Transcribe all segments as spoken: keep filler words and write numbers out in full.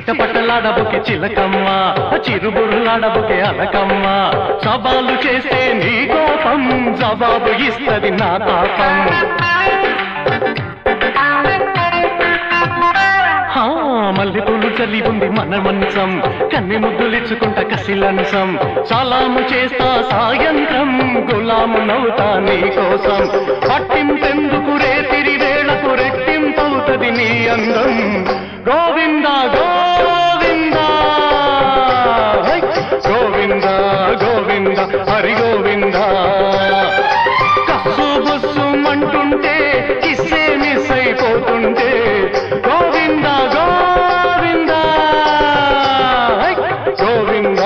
చిటపటలాడబుకి చిలకమ్మ చిరుబురులాడబుకి అలకమ్మ సవాలు చేస్తే నీ కోపం జవాబు ఇస్తది నా తాపం మల్లెపూలు చల్లి ఉంది మన మంచం కన్ని ముద్దులిచ్చుకుంట కసిలంచం సలాము చేస్తా సాయంత్రం గులాము నవ్వుతా నీ కోసం పట్టింపెందుకు రేతిరి వేళకు రెట్టింపవుతది నీ అందం గోవింద గోవింద గోవింద గోవింద హరి గోవింద కస్సు బుస్సు మంటుంటే కిస్సే మిస్ అయిపోతుంటే గోవింద గోవింద గోవింద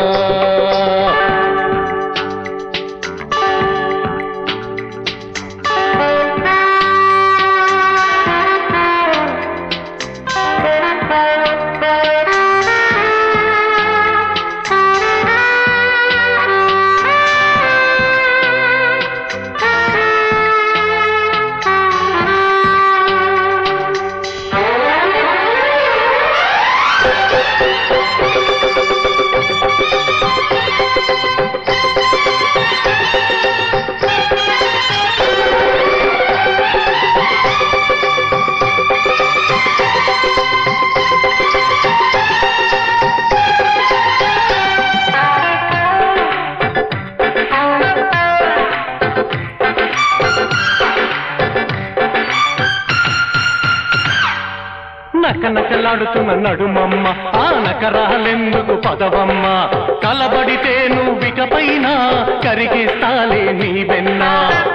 నకనకలాడుతున్న నడుమమ్మ ఆ నకరాలెందుకు పదవమ్మ కలబడితే నువ్విక పైన కరిగిస్తాలే నీ వెన్న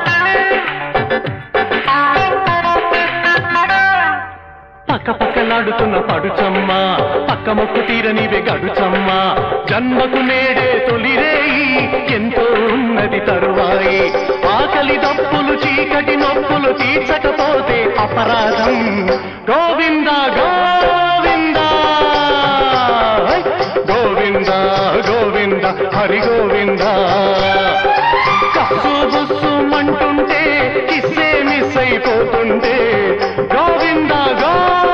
పక్క పక్కలాడుతున్న పడుచమ్మ పక్క మొక్కు తీరనివే గడుచమ్మ జన్మకు నేడే తొలిరేయి ఎంతో ఉన్నది తరువాయి ఆకలి దప్పులు చీకటి నొప్పులు తీర్చకపోతే అపరాధం గోవింద గోవింద గోవింద గోవింద హరి గోవింద కస్సు బుస్సు మంటుంటే కిస్సే మిస్ అయిపోతుంటే గోవింద గో